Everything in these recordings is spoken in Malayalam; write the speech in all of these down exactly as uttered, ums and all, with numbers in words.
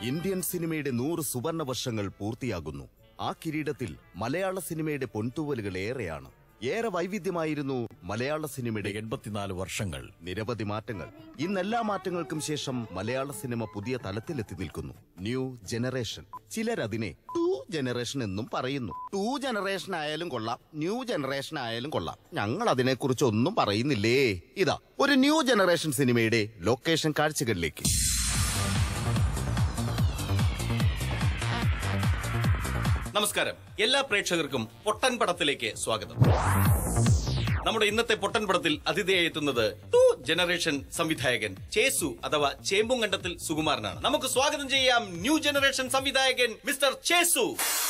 ഇന്ത്യൻ സിനിമയുടെ നൂറ് സുവർണ വർഷങ്ങൾ പൂർത്തിയാകുന്നു. ആ കിരീടത്തിൽ മലയാള സിനിമയുടെ പൊൻതൂവലുകൾ ഏറെയാണ്. ഏറെ വൈവിധ്യമായിരുന്നു മലയാള സിനിമയുടെ എൺപത്തിനാല് വർഷങ്ങൾ. നിരവധി മാറ്റങ്ങൾ. ഇന്നെല്ലാ മാറ്റങ്ങൾക്കും ശേഷം മലയാള സിനിമ പുതിയ തലത്തിലെത്തി നിൽക്കുന്നു. New generation. ചിലരതിനെ ടു ജനറേഷൻ എന്നും പറയുന്നു. ടു ജനറേഷൻ ആയാലും കൊള്ളാം, ന്യൂ ജനറേഷൻ ആയാലും കൊള്ളാം. ഞങ്ങൾ അതിനെക്കുറിച്ച് ഒന്നും പറയുന്നില്ലേ. ഇതാ ഒരു ന്യൂ ജനറേഷൻ സിനിമയുടെ ലൊക്കേഷൻ കാഴ്ചകളിലേക്ക്. നമസ്കാരം. എല്ലാ പ്രേക്ഷകർക്കും പൊട്ടൻ പടത്തിലേക്ക് സ്വാഗതം. നമ്മുടെ ഇന്നത്തെ പൊട്ടൻ പടത്തിൽ അതിഥിയായി എത്തുന്നത് ടു ജനറേഷൻ സംവിധായകൻ ചേസു അഥവാ ചേമ്പുംകണ്ടത്തിൽ സുകുമാരനാണ്. നമുക്ക് സ്വാഗതം ചെയ്യാം ന്യൂ ജനറേഷൻ സംവിധായകൻ മിസ്റ്റർ ചേസു.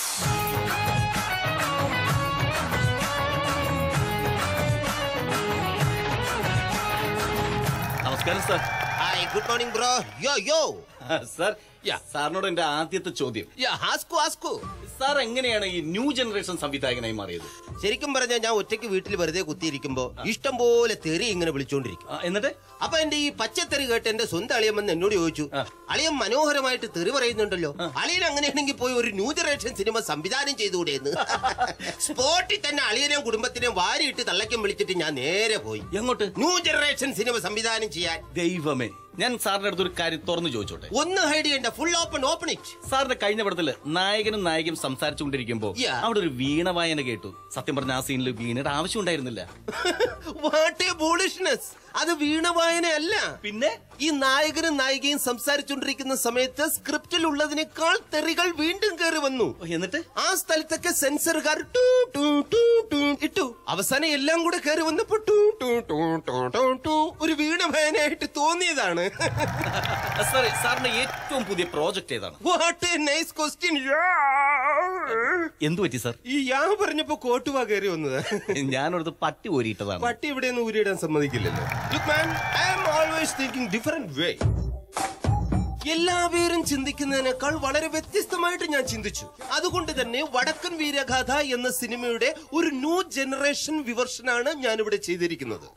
നമസ്കാരം sir. Hi, good morning bro. Yo yo sir, സാറിനോട് എന്റെ ആദ്യത്തെ ചോദ്യം, ആസ്കു ആസ്കു സാർ എങ്ങനെയാണ് ഈ ന്യൂ ജനറേഷൻ സംവിധായകനായി മാറിയത്? ശരിക്കും പറഞ്ഞാൽ ഞാൻ ഒറ്റയ്ക്ക് വീട്ടിൽ വെറുതെ കുത്തിയിരിക്കുമ്പോ ഇഷ്ടം പോലെ തെറി ഇങ്ങനെ വിളിച്ചോണ്ടിരിക്കും. എന്നിട്ട് അപ്പൊ എന്റെ ഈ പച്ചത്തെറി കേട്ട് എന്റെ സ്വന്തം അളിയൻ വന്ന് എന്നോട് ചോദിച്ചു, അളിയൻ മനോഹരമായിട്ട് തെറി പറയുന്നുണ്ടല്ലോ, അളിയൻ അങ്ങനെയാണെങ്കിൽ പോയി ഒരു ന്യൂ ജനറേഷൻ സിനിമ സംവിധാനം ചെയ്തുകൂടെയെന്ന്. സ്പോട്ടിൽ തന്നെ അളിയനെയും കുടുംബത്തിനെയും വാരിയിട്ട് തള്ളയ്ക്കും വിളിച്ചിട്ട് ഞാൻ നേരെ പോയി. എങ്ങോട്ട്? ന്യൂ ജനറേഷൻ സിനിമ സംവിധാനം ചെയ്യാൻ. ദൈവമേ, ഞാൻ സാറിന്റെ അടുത്തൊരു കാര്യം തുറന്നു ചോദിച്ചോട്ടെ? ഒന്ന് ഹൈഡ് ചെയ്യണ്ട, ഫുൾ ഓപ്പൺ ഓപ്പൺ ഇറ്റ്. സാറിന്റെ കഴിഞ്ഞ പടത്തില് നായകനും നായികയും സംസാരിച്ചുകൊണ്ടിരിക്കുമ്പോ അവിടെ ഒരു വീണ വായന കേട്ടു. സത്യം പറഞ്ഞ ആ സീനിൽ വീണയുടെ ആവശ്യം ഉണ്ടായിരുന്നില്ല. What a bullishness. അത് വീണ വായന അല്ല. പിന്നെ ഈ നായകനും നായികയും സംസാരിച്ചുകൊണ്ടിരിക്കുന്ന സമയത്ത് സ്ക്രിപ്റ്റിൽ ഉള്ളതിനേക്കാൾ തെറികൾ വീണ്ടും കയറി വന്നു. എന്നിട്ട് ആ സ്ഥലത്തൊക്കെ സെൻസറുകാർ ഇട്ടു. അവസാനം എല്ലാം കൂടെ കയറി വന്നപ്പോ too too too too too too ഒരു വീണ വായനയായിട്ട് തോന്നിയതാണ്. സാറേ, സാറിന്റെ ഏറ്റവും പുതിയ പ്രോജക്ട് ഏതാണ്? What a nice question. എന്തു പറ്റി സാർ? ഈ യാ പറഞ്ഞപ്പോ കോട്ടുവാ കയറി വന്നത്. ഞാനൊരു പട്ടി ഊരിയിട്ടതാണ്. പട്ടി ഇവിടെ നിന്ന് ഊരിയിടാൻ സമ്മതിക്കില്ലല്ലോ. Look man, I am always thinking different way. എല്ലാവരും ചിന്തിക്കുന്നതിനേക്കാൾ വളരെ വ്യത്യസ്തമായിട്ട് ഞാൻ ചിന്തിച്ചു. അതുകൊണ്ട് തന്നെ വടക്കൻ വീരഗാഥ എന്ന സിനിമയുടെ ഒരു ന്യൂ ജനറേഷൻ വിവർഷനാണ് ഞാനിവിടെ ചെയ്തിരിക്കുന്നത്.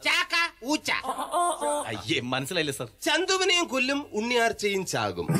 അയ്യേ, മനസ്സിലായില്ലേ സാർ? ചന്തുവിനെയും കൊല്ലും, ഉണ്ണിയാർച്ചയും ചാകും.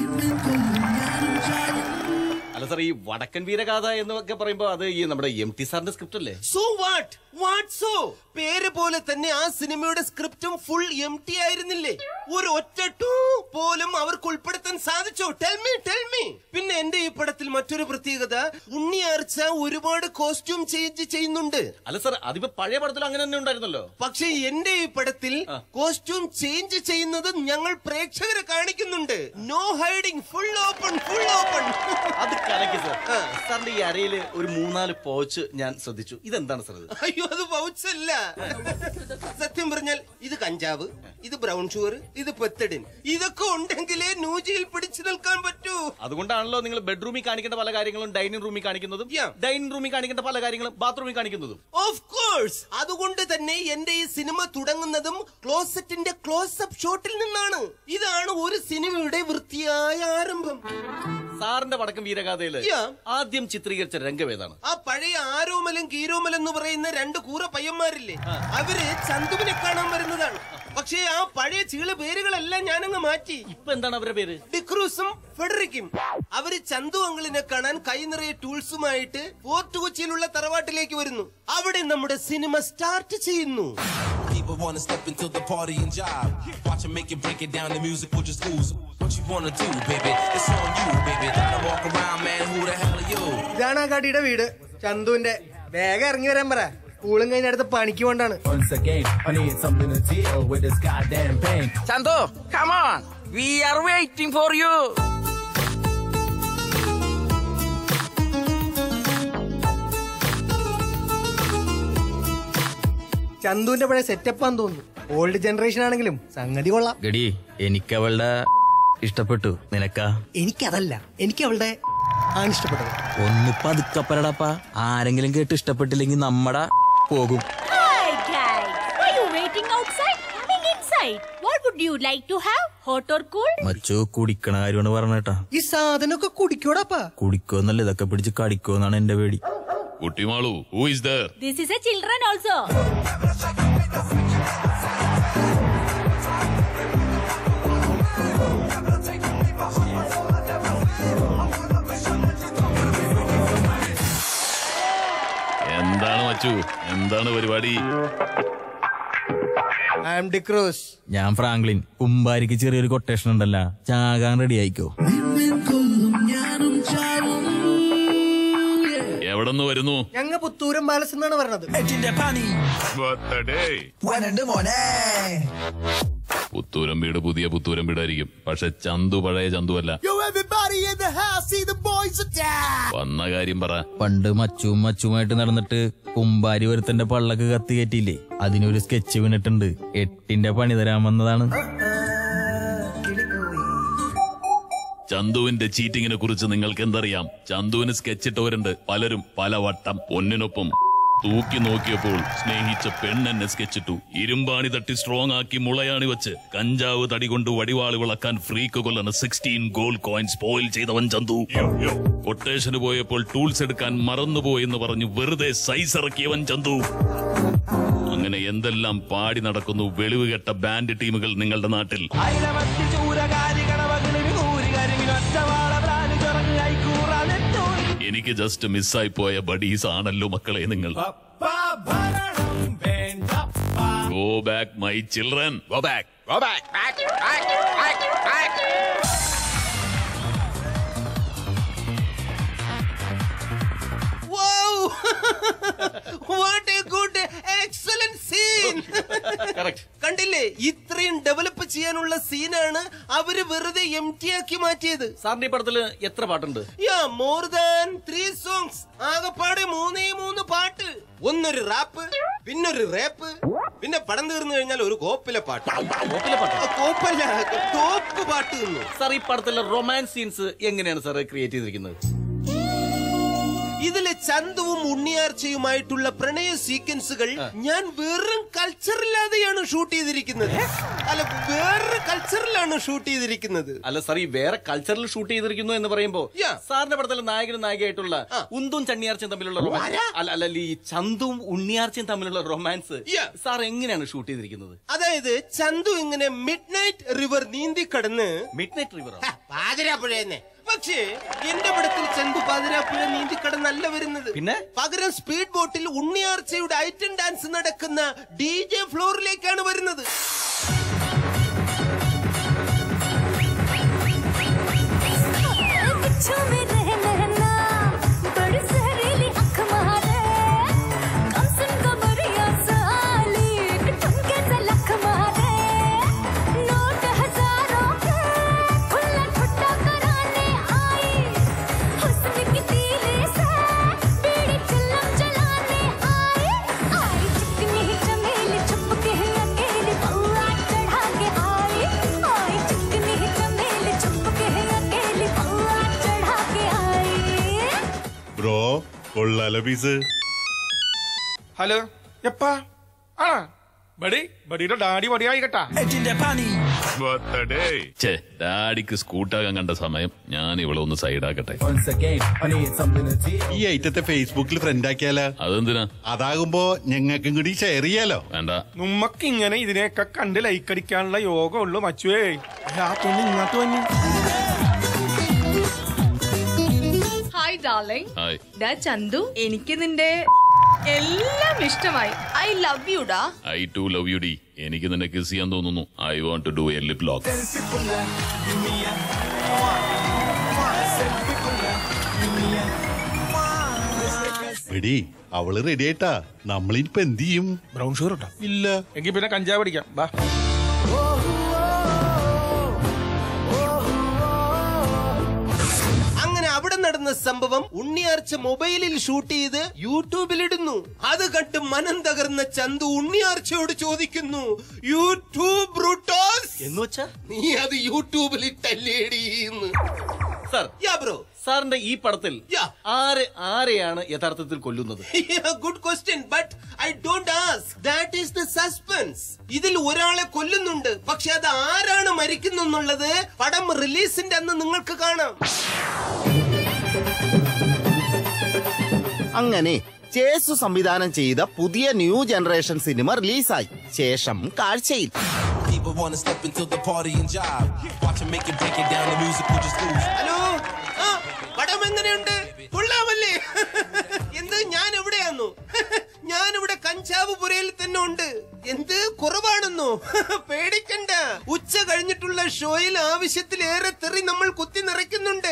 അല്ല സാർ, ഈ വടക്കൻ വീരഗാഥ എന്നൊക്കെ പറയുമ്പോ അത് ഈ നമ്മുടെ എം ടി സാറിന്റെ സ്ക്രിപ്റ്റ് അല്ലേ? സോ വാട്ട് വാട്ട് സോ പേര് പോലെ തന്നെ ആ സിനിമയുടെ സ്ക്രിപ്റ്റും ഫുൾ എം ടി ആയിരുന്നില്ലേ? ഒരു ഒറ്റ ടൂ പോലും അവർക്ക് ഉൾപ്പെടുത്താൻ സാധിച്ചോ? Tell me tell me. പിന്നെ എന്റെ ഈ പടത്തിൽ മറ്റൊരു പ്രത്യേകത, ഉണ്ണിയാർച്ച ഒരുപാട് കോസ്റ്റ്യൂം ചേഞ്ച് ചെയ്യുന്നുണ്ട്. അല്ല സാർ, അതിപ്പോ പഴയ പടത്തിൽ അങ്ങനെ തന്നെ ഉണ്ടായിരുന്നല്ലോ. പക്ഷെ എന്റെ ഈ പടത്തിൽ കോസ്റ്റ്യൂം ചേഞ്ച് ചെയ്യുന്നത് ഞങ്ങൾ പ്രേക്ഷകരെ കാണിക്കുന്നുണ്ട്. No hiding, full open full open. അത് കലക്കി സാർ. സാറിന്റെ ഈ അരയില് ഒരു മൂന്നാല് പൗച്ച് ഞാൻ ശ്രദ്ധിച്ചു. ഇതെന്താണ് സാർ? അയ്യോ, അത് പൗച്ചല്ല. സത്യം പറഞ്ഞാൽ ഇത് കഞ്ചാവ്, ഇത് ബ്രൗൺ ഷുഗർ, ഇത് പെത്തഡിൻ. ഇതൊക്കെ ഉണ്ടെങ്കിലേ ന്യൂജിയിൽ പിടിച്ചു നിൽക്കാൻ പറ്റൂ. അതുകൊണ്ടാണല്ലോ നിങ്ങൾ ബെഡ്റൂമിൽ കാണിക്കേണ്ട പല കാര്യങ്ങളും ഡൈനിങ് റൂമിൽ കാണിക്കുന്നതും ഡൈനിങ് റൂമിൽ കാണിക്കേണ്ട പല കാര്യങ്ങളും ബാത്റൂമിൽ കാണിക്കുന്നതും. Of course. അതുകൊണ്ട് തന്നെ എന്റെ ഈ സിനിമ തുടങ്ങുന്നതും ക്ലോസറ്റിന്റെ ക്ലോസപ്പ് ഷോട്ടിൽ നിന്നാണ്. ഇതാണ് ഒരു സിനിമയുടെ വൃത്തിയായ ആരംഭം. സാറിന്റെ വടക്കൻ വീരഗാഥയില് ആദ്യം ചിത്രീകരിച്ച രംഗം ഏതാണ്? ആ പഴയ ആരോമലും കീരോമലും എന്ന് പറയുന്ന രണ്ട് കൂറ പയ്യന്മാരില്ലേ, അവര് ചന്തുവിനെ കാണാൻ വരുന്നതാണ്. പക്ഷേ ആ പഴയ ചീള പേരുകളെല്ലാം ഞാനങ്ങ് മാറ്റി. ഇപ്പൊ എന്താണ് അവരുടെ പേര്? ഡിക്രൂസും ഫെഡറിക്കും. അവര് ചന്തു അങ്കിളിനെ കാണാൻ കൈ നിറയെ ടൂൾസുമായിട്ട് ഫോർട്ട് കൊച്ചിയിലുള്ള തറവാട്ടിലേക്ക് വരുന്നു. അവിടെ നമ്മുടെ സിനിമ സ്റ്റാർട്ട് ചെയ്യുന്നു. People wanna step into the party and jive. Watch them make it, break it down. The music will just ooze. What you wanna do, baby? It's on you, baby. Gotta walk around, man. Who the hell are you? ഇതാണ് ആ കാട്ടിയുടെ വീട്, ചന്തുവിന്റെ. വേഗം ഇറങ്ങി വരാൻ പറ, സ്കൂളും കഴിഞ്ഞ അടുത്ത് പണിക്ക് കൊണ്ടാണ്. Chandu, come on. We are waiting for you. ചന്തുവിന്റെ പഴയ സെറ്റപ്പാന്ന് തോന്നുന്നു. ഓൾഡ് ജനറേഷൻ ആണെങ്കിലും സംഗതി കൊള്ളാം. ഗഡി, എനിക്ക് അവളുടെ ഇഷ്ടപ്പെട്ടു. നിനക്കാ? എനിക്കതല്ല, എനിക്ക് അവളുടെ ആണ് ഇഷ്ടപ്പെട്ടത്. ഒന്ന് പതുക്കപ്പരടപ്പാ. ആരെങ്കിലും കേട്ട് ഇഷ്ടപ്പെട്ടില്ലെങ്കിൽ നമ്മടെ പോകും. മച്ചു കുടിക്കണ കാര്യമാണ് പറഞ്ഞേട്ടാ. ഈ സാധനമൊക്കെ കുടിക്കോടാപ്പാ. കുടിക്കോന്നല്ല, ഇതൊക്കെ പിടിച്ച് കടിക്കോന്നാണ് എന്റെ പേടി. Kuttimalu, who is there? This is a children also. Chechu, എന്താണ് പരിപാടി? I am D'Cruz. ഞാൻ ഫ്രാങ്ക്ലിൻ. കുമ്പാരിക്ക് ചെറിയൊരു കൊട്ടേഷൻ ഉണ്ടല്ലോ, ചാകാൻ റെഡി ആയിക്കോ. എവിടെന്ന് വരുന്നു? ഞങ്ങ പുത്തൂരം പാലസ് എന്നാണ് പറഞ്ഞത്. പുത്തൂരം വീട് പുതിയ പുത്തൂരം വീടായിരിക്കും, പക്ഷെ ചന്തു പഴയ ചന്തു അല്ല. വന്ന കാര്യം പറ. പണ്ട് മച്ചും മച്ചുമായിട്ട് നടന്നിട്ട് കുമ്പാരി ഒരുത്തന്റെ പള്ളക്ക് കത്തി കയറ്റിയില്ലേ, അതിനൊരു സ്കെച്ച് വീണിട്ടുണ്ട്. എട്ടിന്റെ പണി തരാൻ വന്നതാണ്. ചന്തുവിന്റെ ചീറ്റിങ്ങിനെ കുറിച്ച് നിങ്ങൾക്ക് എന്തറിയാം? ചന്തുവിന് സ്കെച്ചിട്ടവരുണ്ട് പലരും, പല വട്ടം. പൊന്നിനൊപ്പം തൂക്കി നോക്കിയപ്പോൾ സ്നേഹിച്ച പെണ്ണെന്നെ സ്കെച്ചിട്ടു. ഇരുമ്പാണി തട്ടി സ്ട്രോങ് ആക്കി മുളയാണി വെച്ച് കഞ്ചാവ് തടി കൊണ്ട് വടിവാള് വിളക്കാൻ ഫ്രീക്ക് കൊല്ലണ സിക്സ്റ്റീൻ ഗോൾഡ് കോയിൻസ് സ്പോയിൽ ചെയ്തവൻ ചന്തു. കൊട്ടേഷന് പോയപ്പോൾ ടൂൾസ് എടുക്കാൻ മറന്നുപോയെന്ന് പറഞ്ഞു വെറുതെ സൈസ് ഇറക്കിയവൻ ചന്തു. അങ്ങനെ എന്തെല്ലാം പാടി നടക്കുന്നു വെളിവുകെട്ട ബാൻഡ് ടീമുകൾ നിങ്ങളുടെ നാട്ടിൽ. എനിക്ക് ജസ്റ്റ് മിസ്സായി പോയ ബഡീസ് ആണല്ലോ മക്കളെ നിങ്ങൾ. Go back my children, go back, go back. What a good, excellent scene. കണ്ടില്ലേ, ഇത്രയും ഡെവലപ്പ് ചെയ്യാനുള്ള സീനാണ് അവര് വെറുതെ എം ടി ആക്കി മാറ്റിയത്. സാറിന്റെ ഈ പടത്തില് എത്ര പാട്ടുണ്ട്? Yeah more than three songs. ആകെപ്പാടെ മൂന്നേ മൂന്ന് പാട്ട്. ഒന്നൊരു റാപ്പ്, പിന്നൊരു റേപ്പ്, പിന്നെ പടം തീർന്നു കഴിഞ്ഞാൽ ഒരു കോപ്പിലെ പാട്ട്. കോപ്പല്ല, ടോപ്പ് പാട്ട് നിന്നു. സാർ ഈ പടത്തിലെ റൊമാൻസ് സീൻസ് എങ്ങനെയാണ് സാർ ക്രിയേറ്റ് ചെയ്തിരിക്കുന്നത്? ഇതിലെ ചന്തുവും ഉണ്ണിയാർച്ചയുമായിട്ടുള്ള പ്രണയ സീക്വൻസുകൾ ഞാൻ വെറും കൾച്ചറില്ലാതെയാണ് ഷൂട്ട് ചെയ്തിരിക്കുന്നത്. അല്ല, വേറെ കൾച്ചറിലാണ് ഷൂട്ട് ചെയ്തിരിക്കുന്നത്. അല്ല സാർ, ഈ വേറെ കൾച്ചറിൽ ഷൂട്ട് ചെയ്തിരിക്കുന്നു എന്ന് പറയുമ്പോ സാറിന്റെ പടത്തിലെ നായകനും നായികയായിട്ടുള്ള ഉന്തും ചണ്ണിയാർച്ചയും തമ്മിലുള്ള റൊമാൻസ്, അല്ല അല്ല ഈ ചന്തുവും ഉണ്ണിയാർച്ചയും തമ്മിലുള്ള റൊമാൻസ് സാർ എങ്ങനെയാണ് ഷൂട്ട് ചെയ്തിരിക്കുന്നത്? അതായത് ചന്തു ഇങ്ങനെ മിഡ് നൈറ്റ് റിവർ നീന്തി കടന്ന്, മിഡ് നൈറ്റ് റിവർ പാതിരാപ്പുഴയെന്നെ. പക്ഷേ എന്റെ പടത്തിൽ ചന്തു പാതിരാപ്പുഴ നീന്തിക്കടന്നല്ല വരുന്നത്. പിന്നെ പകരം സ്പീഡ് ബോട്ടിൽ ഉണ്ണിയാർച്ചയുടെ ഐറ്റം ഡാൻസ് നടക്കുന്ന ഡി ജെ ഫ്ലോറിലേക്കാണ് വരുന്നത്. ബ്രോ, കൊള്ളാലോ പീസ്. ഹലോ, എപ്പാ ആ ബഡി ബഡിയുടെ ഡാഡി വടിയായി കേട്ടാ. ഡാഡിക്ക് സ്കൂട്ടാകാൻ കണ്ട സമയം ഞാൻ ഇവിടെ ഒന്ന് സൈഡാക്കട്ടെ. ഈ ഐറ്റത്തെ ഫേസ്ബുക്കിൽ ഫ്രണ്ട് ആക്കിയാലോ? അതെന്തിനാ? അതാകുമ്പോ ഞങ്ങൾക്കും കൂടി ഷെയർ ചെയ്യാലോ. വേണ്ട, നമ്മക്ക് ഇങ്ങനെ ഇതിനെയൊക്കെ കണ്ട് ലൈക്ക് അടിക്കാനുള്ള യോഗം ഉള്ളു മച്ചുവേ. ആ തുണി ഇങ്ങോട്ട് വന്നി. Hi darling. ഹായ്. ഡാ ചന്തു, എനിക്ക് നിന്റെ എല്ലാം ഇഷ്ടമായി. ഐ ലവ് യു ഡാ. ഐ ടു ലവ് യു ഡി. എനിക്ക് നിന്നെ കിസ് ചെയ്യാൻ തോന്നുന്നു. I want to do a lip lock. എടി, അവള് റെഡി ആയിട്ടാ. നമ്മളിനിപ്പോ എന്ത് ചെയ്യും? ബ്രൗൺ ഷുഗർ ഇട്ടോ? ഇല്ല. എങ്കിൽ പിന്നെ കഞ്ചാവ് അടിക്കാം. ബാ. അങ്ങനെ അവിടെ നടന്ന സംഭവം ഉണ്ണിയാർച്ച മൊബൈലിൽ ഷൂട്ട് ചെയ്ത് യൂട്യൂബിലിടുന്നു. അത് കണ്ട് മനം തകർന്ന ചന്തു ഉണ്ണിയാർച്ചയോട് ചോദിക്കുന്നു, യൂട്യൂബ് ബ്രൂട്ടോസ് എന്ന് വെച്ചാ നീ അത് യൂട്യൂബിൽ ഇട്ടല്ലേടിന്ന്. സാർ, യാ ബ്രോ, സാറിന്റെ ഈ പടത്തിൽ ആര് ആരെയാണ് യഥാർത്ഥത്തിൽ കൊല്ലുന്നത്? Good question, but I don't ask. That is the suspense. ഇതിൽ ഒരാളെ കൊല്ലുന്നുണ്ട്, പക്ഷെ അത് ആരാണ് മരിക്കുന്നുള്ളത് പടം റിലീസിന്റെ അന്ന് നിങ്ങൾക്ക് കാണാം. അങ്ങനെ ചേസു സംവിധാനം ചെയ്ത പുതിയ ന്യൂ ജനറേഷൻ സിനിമ റിലീസായി. ശേഷം കാഴ്ചയിൽ ഹലോ, പടം എങ്ങനെയുണ്ട്? കൊള്ളാമല്ലേ? എന്ത് ഞാൻ എവിടെയാന്നു? ഞാനിവിടെ കഞ്ചാവ് പുരയിൽ തന്നെ ഉണ്ട്. എന്ത് കുറവാണെന്നോ? പേടിക്കണ്ട, ഉച്ച കഴിഞ്ഞിട്ടുള്ള ഷോയിൽ ആവശ്യത്തിലേറെ തെറി നമ്മൾ കുത്തി നിറയ്ക്കുന്നുണ്ട്.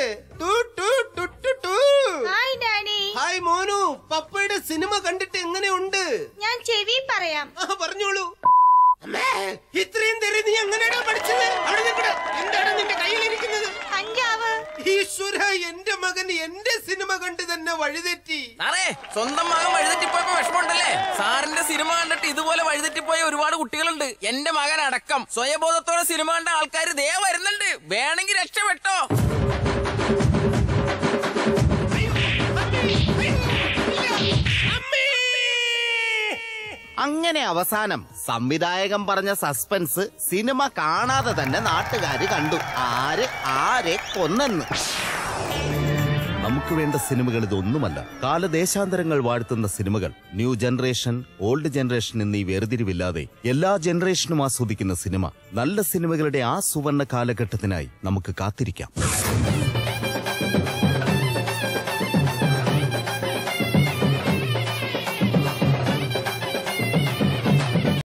ഹായ് മോനു, പപ്പയുടെ സിനിമ കണ്ടിട്ട് എങ്ങനെയുണ്ട്? ഞാൻ ചെവി പറയാം. പറഞ്ഞോളൂ. ഇത്രയും തെറി നീ എങ്ങനെയാ പഠിച്ചത്? എന്താണ് നിന്റെ കയ്യിലിരിക്കുന്നത്? കഞ്ചാവ്. ഈശ്വര, എന്റെ മകൻ എന്റെ സിനിമ കണ്ട് തന്നെ വഴിതെറ്റി. സാറേ, സ്വന്തം മകൻ വഴിതെറ്റിപ്പോയപ്പോ വിഷമമുണ്ടല്ലേ? സാറിന്റെ സിനിമ കണ്ടിട്ട് ഇതുപോലെ വഴിതെറ്റിപ്പോയ ഒരുപാട് കുട്ടികളുണ്ട്. എന്റെ മകൻ അടക്കം. സ്വയബോധത്തോടെ സിനിമ കണ്ട ആൾക്കാർ ദേ വരുന്നുണ്ട്. വേണമെങ്കിൽ രക്ഷപ്പെട്ടോ. അങ്ങനെ അവസാനം സംവിധായകൻ പറഞ്ഞ സസ്പെൻസ് സിനിമ കാണാതെ തന്നെ നാട്ടുകാര് കണ്ടു. ആര് ആരെ കൊന്നെന്ന്. നമുക്ക് വേണ്ട സിനിമകൾ ഇതൊന്നുമല്ല. കാലദേശാന്തരങ്ങൾ വാഴ്ത്തുന്ന സിനിമകൾ. ന്യൂ ജനറേഷൻ, ഓൾഡ് ജനറേഷൻ എന്നീ വേർതിരിവില്ലാതെ എല്ലാ ജനറേഷനും ആസ്വദിക്കുന്ന സിനിമ. നല്ല സിനിമകളുടെ ആ സുവർണ്ണ കാലഘട്ടത്തിനായി നമുക്ക് കാത്തിരിക്കാം.